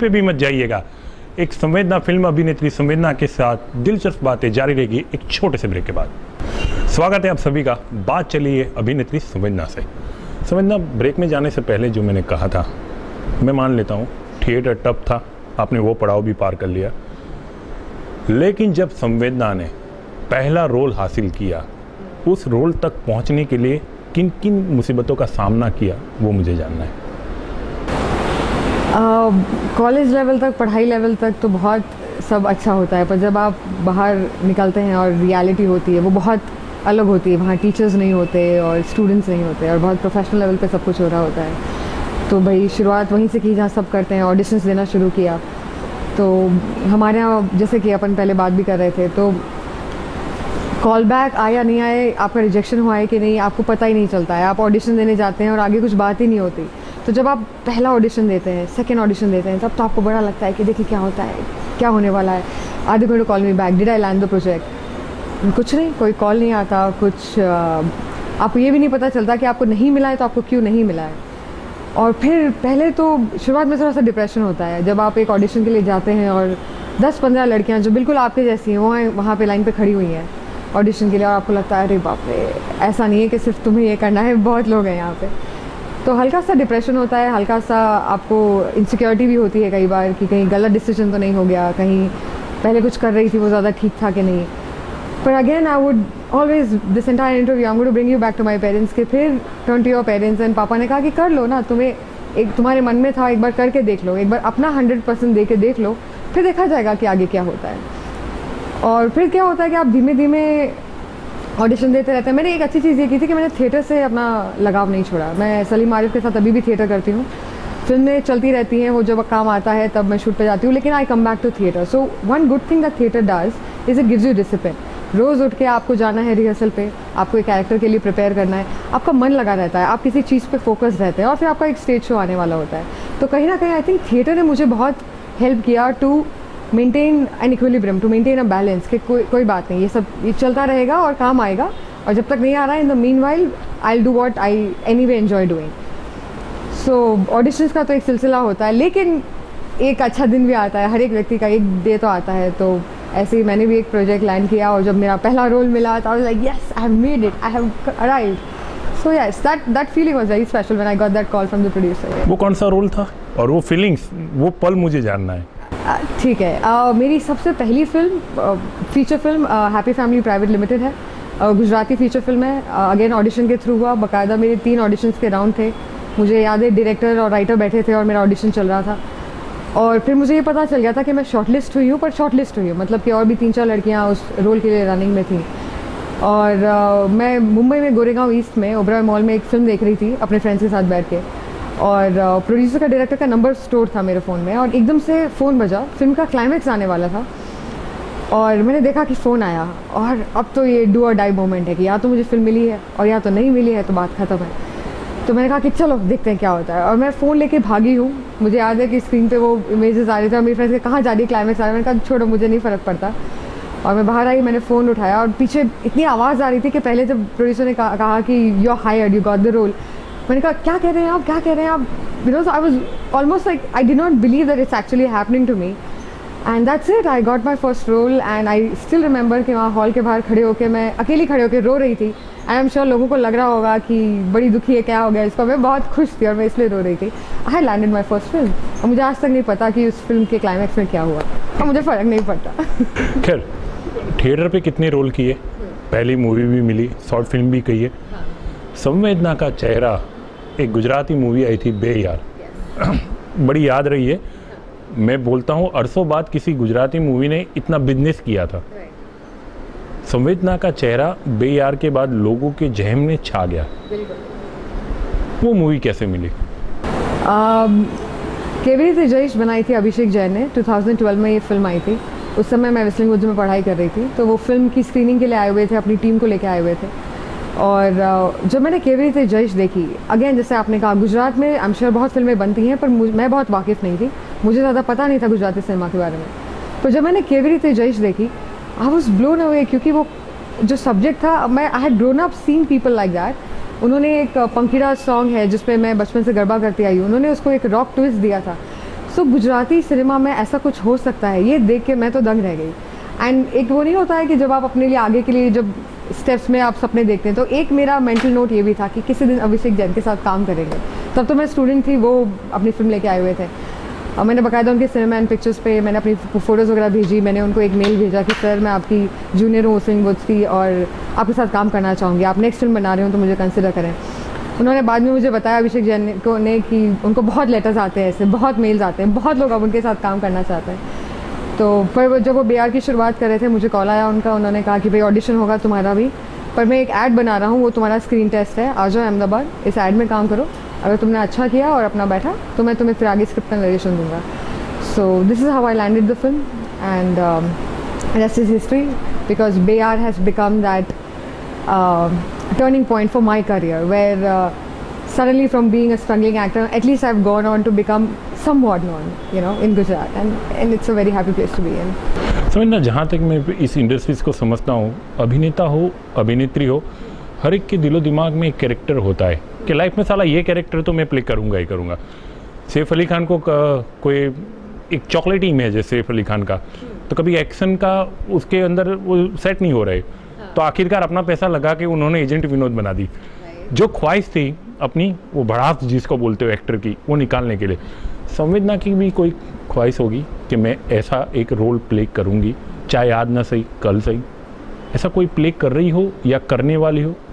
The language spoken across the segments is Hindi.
पे भी मत जाइएगा। एक संवेदना फिल्म अभिनेत्री संवेदना के साथ दिलचस्प बातें जारी रहेगी एक छोटे से ब्रेक के बाद। स्वागत है आप सभी का। बात चली है अभिनेत्री संवेदना से। संवेदना, ब्रेक में जाने से पहले जो मैंने कहा था, मैं मान लेता हूँ थिएटर टफ था, आपने वो पड़ाव भी पार कर लिया, लेकिन जब संवेदना ने पहला रोल हासिल किया, उस रोल तक पहुँचने के लिए किन किन मुसीबतों का सामना किया, वो मुझे जानना है। कॉलेज लेवल तक, पढ़ाई लेवल तक तो बहुत सब अच्छा होता है, पर जब आप बाहर निकलते हैं और रियलिटी होती है वो बहुत अलग होती है। वहाँ टीचर्स नहीं होते और स्टूडेंट्स नहीं होते और बहुत प्रोफेशनल लेवल पे सब कुछ हो रहा होता है। तो भाई शुरुआत वहीं से की जहाँ सब करते हैं। ऑडिशंस देना शुरू किया तो हमारे यहाँ, जैसे कि अपन पहले बात भी कर रहे थे, तो कॉल बैक आया नहीं आए, आपका रिजेक्शन हुआ है कि नहीं, आपको पता ही नहीं चलता है। आप ऑडिशन देने जाते हैं और आगे कुछ बात ही नहीं होती। तो जब आप पहला ऑडिशन देते हैं, सेकंड ऑडिशन देते हैं, तब तो आपको बड़ा लगता है कि देखिए क्या होता है, क्या होने वाला है। आधे घंटे call me back, did I land the project? कुछ नहीं, कोई कॉल नहीं आता, कुछ आपको ये भी नहीं पता चलता कि आपको नहीं मिला है तो आपको क्यों नहीं मिला है। और फिर पहले तो शुरुआत में थोड़ा सा डिप्रेशन होता है जब आप एक ऑडिशन के लिए जाते हैं और 10-15 लड़कियाँ जो बिल्कुल आपके जैसी हैं वो वहाँ पे लाइन पे खड़ी हुई हैं ऑडिशन के लिए, और आपको लगता है अरे बाप रे, ऐसा नहीं है कि सिर्फ तुम्हें ये करना है, बहुत लोग हैं यहाँ पे। तो हल्का सा डिप्रेशन होता है, हल्का सा आपको इनसिक्योरिटी भी होती है कई बार कि कहीं गलत डिसीजन तो नहीं हो गया, कहीं पहले कुछ कर रही थी वो ज़्यादा ठीक था कि नहीं। पर again I would always, this entire interview I am going to bring you back to my parents के फिर turn to your parents and पापा ने कहा कि कर लो ना, तुम्हें एक तुम्हारे मन में था, एक बार करके देख लो, एक बार अपना 100% दे के देख लो, फिर देखा जाएगा कि आगे क्या होता है। और फिर क्या होता है कि आप धीमे धीमे ऑडिशन देते रहते हैं। मैंने एक अच्छी चीज़ ये की थी कि मैंने थिएटर से अपना लगाव नहीं छोड़ा। मैं सलीम आरिफ के साथ अभी भी थिएटर करती हूँ, फिल्में चलती रहती हैं, वो जब काम आता है तब मैं शूट पे जाती हूँ, लेकिन I come back to theatre. So one good thing that theatre does is it gives you discipline. रोज़ उठ के आपको जाना है रिहर्सल पे, आपको एक कैरेक्टर के लिए प्रिपेयर करना है, आपका मन लगा रहता है, आप किसी चीज़ पे फोकस रहते हैं और फिर आपका एक स्टेज शो आने वाला होता है। तो कहीं ना कहीं आई थिंक थिएटर ने मुझे बहुत हेल्प किया to maintain an equilibrium, to maintain a balance कि कोई बात नहीं, ये सब ये चलता रहेगा और काम आएगा, और जब तक नहीं आ रहा है in the meanwhile I will do what I anyway enjoy doing. So auditions का तो एक सिलसिला होता है, लेकिन एक अच्छा दिन भी आता है, हर एक व्यक्ति का एक डे तो आता है। तो ऐसे ही मैंने भी एक प्रोजेक्ट लैंड किया और जब मेरा पहला रोल मिला तो I was like yes, I have made it, I have arrived. So yes, that feeling was very special when I got that call from the producer. वो कौन सा रोल था और वो फीलिंग्स, वो पल मुझे जानना है। ठीक है, मेरी सबसे पहली film feature film Happy Family Private Limited है, गुजराती फीचर फिल्म है। अगेन ऑडिशन के थ्रू हुआ, बाकायदा मेरे 3 ऑडिशंस के राउंड थे। मुझे याद है डायरेक्टर और राइटर बैठे थे और मेरा ऑडिशन चल रहा था, और फिर मुझे ये पता चल गया था कि मैं शॉर्टलिस्ट हुई हूँ, पर शॉर्टलिस्ट हुई हूँ मतलब कि और भी 3-4 लड़कियाँ उस रोल के लिए रनिंग में थी। और मैं मुंबई में गोरेगांव ईस्ट में ओबराय मॉल में एक फ़िल्म देख रही थी अपने फ्रेंड्स के साथ बैठ के, और प्रोड्यूसर का, डायरेक्टर का नंबर स्टोर था मेरे फ़ोन में, और एकदम से फ़ोन बजा, फिल्म का क्लाइमैक्स आने वाला था और मैंने देखा कि फ़ोन आया, और अब तो ये डू और डाई मोमेंट है कि या तो मुझे फिल्म मिली है और या तो नहीं मिली है, तो बात ख़त्म है। तो मैंने कहा कि चलो देखते हैं क्या होता है, और मैं फ़ोन लेके भागी हूँ। मुझे याद है कि स्क्रीन पे वो इमेजेस आ रहे थे और मेरी फ्रेंड्स के कहाँ जा रही है, क्लाइमैक्स आ रहा है। मैंने कहा छोड़ो, मुझे नहीं फ़र्क पड़ता, और मैं बाहर आई, मैंने फ़ोन उठाया और पीछे इतनी आवाज़ आ रही थी कि पहले जब प्रोड्यूसर ने कहा कि you are hired, you got the role, मैंने कहा क्या कह रहे हैं आप, क्या कह रहे हैं आप, because I was almost like I did not believe that it's actually happening to me, and that's it, I got my first role. And I still remember कि वहाँ हॉल के बाहर खड़े होकर, मैं अकेली खड़े होकर रो रही थी। आई एम श्योर लोगों को लग रहा होगा कि बड़ी दुखी है, क्या हो गया इसको, मैं बहुत खुश थी और मैं इसलिए रो रही थी। I had landed my first film, और मुझे आज तक नहीं पता कि उस फिल्म के क्लाइमैक्स में क्या हुआ, और मुझे फ़र्क नहीं पड़ता। खैर, थिएटर पे कितने रोल किए, पहली मूवी भी मिली, शॉर्ट फिल्म भी कही है। संवेदना का चेहरा, एक गुजराती मूवी आई थी बे यार, बड़ी याद रही है। मैं बोलता हूँ अरसों बाद किसी गुजराती मूवी ने इतना बिजनेस किया था। संवेदना का चेहरा बे यार के बाद लोगों के जहन में छा गया। वो मूवी कैसे मिली? केवरी से जयेश बनाई थी अभिषेक जैन ने, 2012 में ये फिल्म आई थी। उस समय मैं वेस्लिंग वुड्स में पढ़ाई कर रही थी, तो वो फिल्म की स्क्रीनिंग के लिए आए हुए थे, अपनी टीम को लेके आए हुए थे। और जब मैंने केवरी से जयेश देखी, अगेन जैसे आपने कहा, गुजरात में आई एम श्योर बहुत फिल्में बनती हैं, पर मैं बहुत वाकिफ़ नहीं थी, मुझे ज़्यादा पता नहीं था गुजराती सिनेमा के बारे में। तो जब मैंने केवरी से जयेश देखी, आई वॉज ब्लोन अवे, क्योंकि वो जो सब्जेक्ट था, मैं I had grown up seen people like that. उन्होंने एक पंखीड़ा सॉन्ग है जिसपे मैं बचपन से गरबा करती आई हूँ, उन्होंने उसको एक रॉक ट्विस्ट दिया था। सो गुजराती सिनेमा में ऐसा कुछ हो सकता है, ये देख के मैं तो दंग रह गई। एंड एक वो नहीं होता है कि जब आप अपने लिए आगे के लिए जब स्टेप्स में आप सपने देखते हैं, तो एक मेरा मेंटल नोट ये भी था कि किसी दिन अभिषेक जैन के साथ काम करेंगे। तब तो मैं स्टूडेंट थी, वो अपनी फिल्म लेके आए हुए थे और मैंने बाकायदा उनके सिनेमा एंड पिक्चर्स पे मैंने अपनी फ़ोटोज़ वगैरह भेजी। मैंने उनको एक मेल भेजा कि सर मैं आपकी जूनियर हूँ उसिन वुड्स की और आपके साथ काम करना चाहूँगी, आप नेक्स्ट फिल्म बना रहे हो तो मुझे कंसिडर करें। उन्होंने बाद में मुझे बताया अभिषेक जैन को ने कि उनको बहुत लेटर्स आते हैं, ऐसे बहुत मेल्स आते हैं, बहुत लोग अब उनके साथ काम करना चाहते हैं। तो पर जब वो बे यार की शुरुआत कर रहे थे, मुझे कॉल आया उनका, उन्होंने कहा कि भाई ऑडिशन होगा तुम्हारा भी, पर मैं एक ऐड बना रहा हूँ, वो तुम्हारा स्क्रीन टेस्ट है, आ जाओ अहमदाबाद, इस ऐड में काम करो, अगर तुमने अच्छा किया और अपना बैठा तो मैं तुम्हें फिर आगे स्क्रिप्ट एंड नरेशन दूंगा। So this is how I landed the film and rest is history, because Bey Yaar has become that turning point for my career, where suddenly from being a struggling actor, at least I've gone on to become somewhat known, you know, in Gujarat, and it's a very happy place to be in. समझना, जहाँ तक मैं इस इंडस्ट्रीज़ को समझता हूँ, अभिनेता हो अभिनेत्री हो, हर एक के दिलो दिमाग में एक कैरेक्टर होता है कि लाइफ में साला ये कैरेक्टर तो मैं प्ले करूँगा ही करूँगा। सैफ अली खान को कोई एक चॉकलेटी इमेज है सैफ अली खान का, तो कभी एक्शन का उसके अंदर वो सेट नहीं हो रहे, तो आखिरकार अपना पैसा लगा के उन्होंने एजेंट विनोद बना दी। जो ख्वाहिश थी अपनी, वो भड़ास जिसको बोलते हो एक्टर की, वो निकालने के लिए संवेदना की भी कोई ख्वाहिश होगी कि मैं ऐसा एक रोल प्ले करूँगी, चाहे आज ना सही कल सही, ऐसा कोई प्ले कर रही हो या करने वाली हो?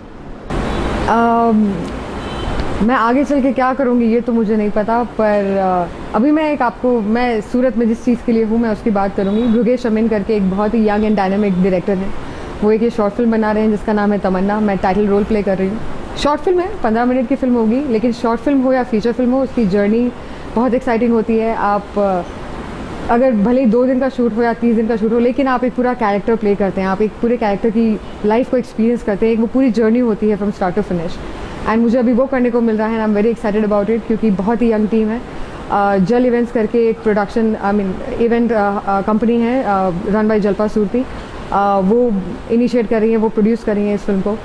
मैं आगे चल के क्या करूँगी ये तो मुझे नहीं पता, पर अभी मैं सूरत में जिस चीज़ के लिए हूँ मैं उसकी बात करूँगी। ब्रुगेश अमीन करके एक बहुत ही यंग एंड डायनामिक डायरेक्टर है, वो एक ये शॉर्ट फिल्म बना रहे हैं जिसका नाम है तमन्ना। मैं टाइटल रोल प्ले कर रही हूँ। शॉर्ट फिल्म है, 15 मिनट की फिल्म होगी, लेकिन शॉर्ट फिल्म हो या फीचर फिल्म हो, उसकी जर्नी बहुत एक्साइटिंग होती है। आप अगर भले ही 2 दिन का शूट हो या 30 दिन का शूट हो, लेकिन आप एक पूरा कैरेक्टर प्ले करते हैं, आप एक पूरे कैरेक्टर की लाइफ को एक्सपीरियंस करते हैं, एक वो पूरी जर्नी होती है from start to finish. And मुझे अभी वो करने को मिल रहा है, I am very excited about it, क्योंकि बहुत ही यंग टीम है। जल इवेंट्स करके एक प्रोडक्शन इवेंट कंपनी है रन बाय जलपा सूरती, वो इनिशिएट कर रही है, वो प्रोड्यूस कर रही है इस फिल्म को।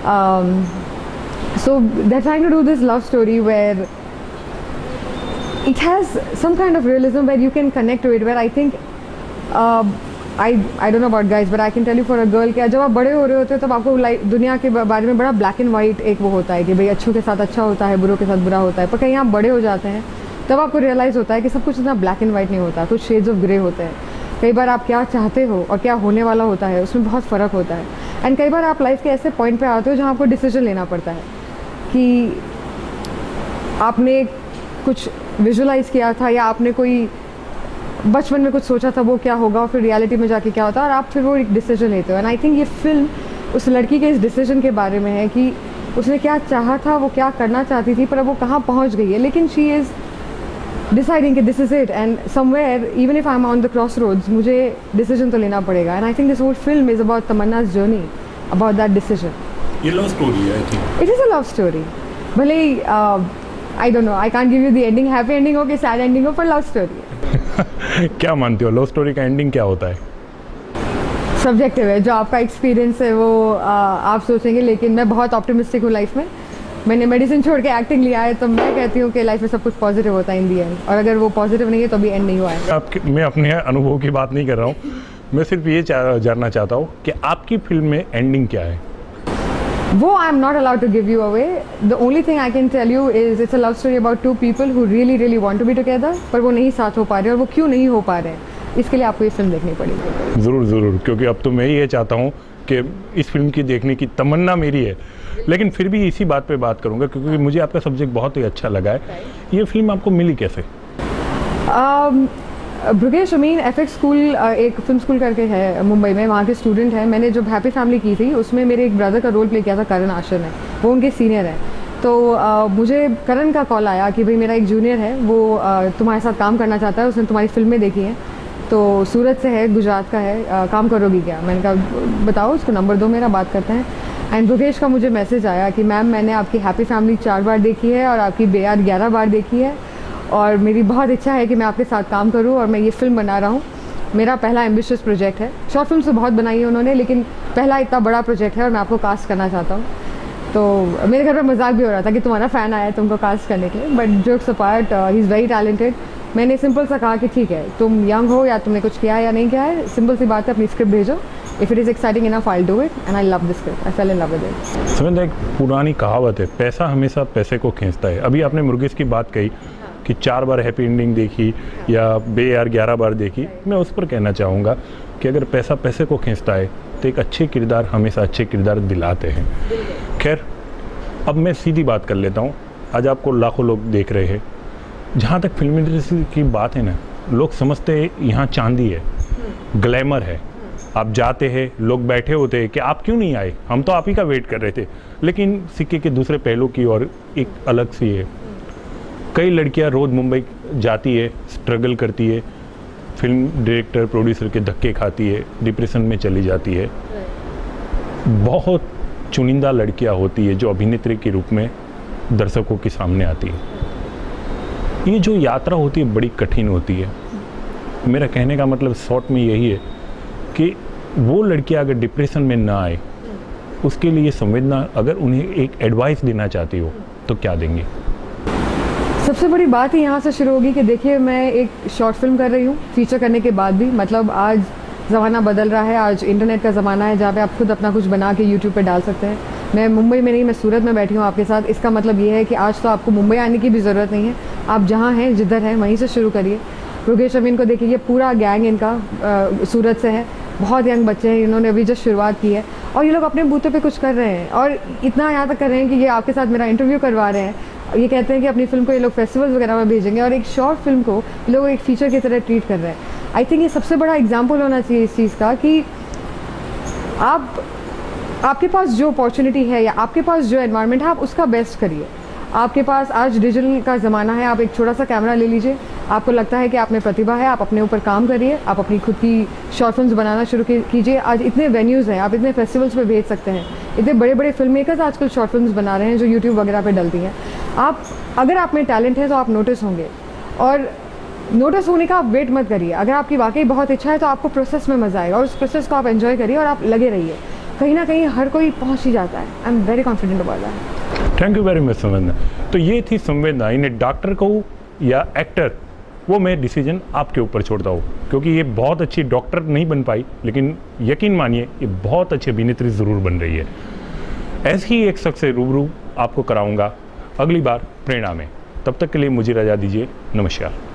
So they are trying to do this love story where it has some kind of realism where you can connect to it, where I think I don't know about guys, but I can tell you for a girl कि जब आप बड़े हो रहे होते हो तब आपको दुनिया के बारे में बड़ा ब्लैक एंड वाइट एक वो होता है कि भाई अच्छों के साथ अच्छा होता है, बुरों के साथ बुरा होता है, पर कहीं आप बड़े हो जाते हैं तब आपको रियलाइज़ होता है कि सब कुछ इतना ब्लैक एंड वाइट नहीं होता, कुछ शेड्स ऑफ ग्रे होते हैं। कई बार आप क्या चाहते हो और क्या होने वाला होता है उसमें बहुत फ़र्क होता है। एंड कई बार आप लाइफ के ऐसे पॉइंट पे आते हो जहाँ आपको डिसीजन लेना पड़ता है कि आपने कुछ विजुलाइज़ किया था या आपने कोई बचपन में कुछ सोचा था वो क्या होगा और फिर रियलिटी में जाके क्या होता है, और आप फिर वो एक डिसीजन लेते हो। एंड आई थिंक ये फिल्म उस लड़की के इस डिसीजन के बारे में है कि उसने क्या चाहा था, वो क्या करना चाहती थी, पर अब वो कहाँ पहुँच गई है, लेकिन शी इज़ डिसाइडिंग कि this is it, and somewhere even if I am on the cross roads मुझे डिसीजन तो लेना पड़ेगा। And I think this whole film is about Tamanna's journey, about that decision. ये लव स्टोरी है, I think it is a love story. भले ही I don't know, I can't give you the ending, happy ending हो कि सैड एंडिंग हो, पर लव स्टोरी। क्या मानते हो लव स्टोरी का एंडिंग क्या होता है? सब्जेक्टिव है, जो आपका एक्सपीरियंस है वो आप सोचेंगे, लेकिन मैं बहुत ऑप्टिमिस्टिक हूँ लाइफ में। मैंने मेडिसिन छोड़ के एक्टिंग लिया है, तो मैं कहती हूँ कि लाइफ में सब कुछ पॉजिटिव होता है इन दी एंड, और अगर वो पॉजिटिव नहीं है तो अभी एंड नहीं हुआ है। मैं अपने अनुभव की बात नहीं कर रहा हूँ, मैं सिर्फ ये जानना चाहता हूँ कि आपकी फिल्म में एंडिंग क्या है? वो I am not allowed to give you away. The only thing I can tell you is it's a love story about 2 people who really really want to be together, पर वो नहीं साथ हो पा रहे, और वो क्यों नहीं हो पा रहे, इसके लिए आपको ये फिल्म देखनी पड़ेगी। ज़रूर ज़रूर, क्योंकि अब तो मैं ये चाहता हूँ कि इस फिल्म की देखने की तमन्ना मेरी है, लेकिन फिर भी इसी बात पे बात करूँगा क्योंकि मुझे आपका सब्जेक्ट बहुत ही अच्छा लगा है। ये फिल्म आपको मिली कैसे? ब्रुगेश अमीन FX स्कूल एक फिल्म स्कूल करके है मुंबई में, वहाँ के स्टूडेंट हैं। मैंने जब हैप्पी फैमिली की थी उसमें मेरे एक ब्रदर का रोल प्ले किया था, करण आशर ने, वो उनके सीनियर हैं। तो मुझे करण का कॉल आया कि भाई मेरा एक जूनियर है, वो तुम्हारे साथ काम करना चाहता है, उसने तुम्हारी फिल्में देखी हैं, तो सूरत से है, गुजरात का है, काम करोगी क्या? मैंने कहा बताओ, उसको नंबर दो, मेरा बात करते हैं। एंड ब्रुगेश का मुझे मैसेज आया कि मैम मैंने आपकी हैप्पी फैमिली 4 बार देखी है और आपकी बे यार 11 बार देखी है, और मेरी बहुत इच्छा है कि मैं आपके साथ काम करूं, और मैं ये फिल्म बना रहा हूं। मेरा पहला एम्बिशियस प्रोजेक्ट है, शॉर्ट फिल्म से बहुत बनाई है उन्होंने, लेकिन पहला इतना बड़ा प्रोजेक्ट है और मैं आपको कास्ट करना चाहता हूं। तो मेरे घर पे मजाक भी हो रहा था कि तुम्हारा फ़ैन आया है तुमको कास्ट करने के लिए, but jokes apart he is very talented. मैंने सिंपल सा कहा कि ठीक है, तुम यंग हो या तुमने कुछ किया है या नहीं किया है, सिंपल सी बात है, अपनी स्क्रिप्ट भेजो, if it is exciting enough I will do it and I love the script, I fell in love with it. Samvedna, एक पुरानी कहावत है, पैसा हमेशा पैसे को खींचता है। अभी आपने मुर्गिस की बात कही कि 4 बार हैप्पी एंडिंग देखी या बे यार 11 बार देखी। मैं उस पर कहना चाहूँगा कि अगर पैसा पैसे को खींचता है तो एक अच्छे किरदार हमेशा अच्छे किरदार दिलाते हैं। खैर, अब मैं सीधी बात कर लेता हूँ। आज आपको लाखों लोग देख रहे हैं। जहाँ तक फिल्म इंडस्ट्री की बात है ना, लोग समझते हैं यहाँ चांदी है, ग्लैमर है। आप जाते हैं, लोग बैठे होते हैं कि आप क्यों नहीं आए, हम तो आप ही का वेट कर रहे थे। लेकिन सिक्के के दूसरे पहलू की और एक अलग सी है। कई लड़कियां रोज़ मुंबई जाती है, स्ट्रगल करती है, फिल्म डायरेक्टर प्रोड्यूसर के धक्के खाती है, डिप्रेशन में चली जाती है। बहुत चुनिंदा लड़कियां होती है जो अभिनेत्री के रूप में दर्शकों के सामने आती है। ये जो यात्रा होती है बड़ी कठिन होती है। मेरा कहने का मतलब शॉर्ट में यही है कि वो लड़कियां अगर डिप्रेशन में ना आए, उसके लिए संवेदना अगर उन्हें एक एडवाइस देना चाहती हो तो क्या देंगे? सबसे बड़ी बात ही यहाँ से शुरू होगी कि देखिए, मैं एक शॉर्ट फिल्म कर रही हूँ फीचर करने के बाद भी। मतलब आज ज़माना बदल रहा है, आज इंटरनेट का ज़माना है जहाँ पे आप खुद अपना कुछ बना के यूट्यूब पे डाल सकते हैं। मैं मुंबई में नहीं, मैं सूरत में बैठी हूँ आपके साथ। इसका मतलब ये है कि आज तो आपको मुंबई आने की भी ज़रूरत नहीं है। आप जहाँ हैं, जिधर हैं, वहीं से शुरू करिए। योगेश अमीन को देखिए, ये पूरा गैंग इनका सूरत से है, बहुत यंग बच्चे हैं, इन्होंने अभी जस्ट शुरुआत की है और ये लोग अपने बूते पे कुछ कर रहे हैं और इतना यहाँ तक कर रहे हैं कि ये आपके साथ मेरा इंटरव्यू करवा रहे हैं। ये कहते हैं कि अपनी फिल्म को ये लोग फेस्टिवल्स वगैरह में भेजेंगे और एक शॉर्ट फिल्म को ये लोग एक फीचर की तरह ट्रीट कर रहे हैं। आई थिंक ये सबसे बड़ा एग्जाम्पल होना चाहिए इस चीज़ का कि आपके पास जो अपॉर्चुनिटी है या आपके पास जो एनवायरनमेंट है, आप उसका बेस्ट करिए। आपके पास आज डिजिटल का ज़माना है, आप एक छोटा सा कैमरा ले लीजिए। आपको लगता है कि आप में प्रतिभा है, आप अपने ऊपर काम करिए, आप अपनी खुद की शॉर्ट फिल्म्स बनाना शुरू कीजिए। आज इतने वेन्यूज़ हैं, आप इतने फेस्टिवल्स पे भेज सकते हैं। इतने बड़े बड़े फिल्म मेकर्स आजकल शॉर्ट फिल्म्स बना रहे हैं जो यूट्यूब वगैरह पे डलती हैं। अगर आप में टैलेंट है तो आप नोटिस होंगे और नोटिस होने का आप वेट मत करिए। अगर आपकी वाकई बहुत इच्छा है तो आपको प्रोसेस में मज़ा आएगा और उस प्रोसेस को आप एंजॉय करिए और आप लगे रहिए। कहीं ना कहीं हर कोई पहुंच ही जाता है। I am very confident about that. Thank you very much Samvedna. तो ये थी संवेदना। इन्हें डॉक्टर कहूँ या एक्टर, वो मैं डिसीजन आपके ऊपर छोड़ता हूँ, क्योंकि ये बहुत अच्छी डॉक्टर नहीं बन पाई, लेकिन यकीन मानिए ये बहुत अच्छी अभिनेत्री ज़रूर बन रही है। ऐसे ही एक शख्स से रूबरू आपको कराऊंगा अगली बार प्रेरणा में। तब तक के लिए मुझे रजा दीजिए। नमस्कार।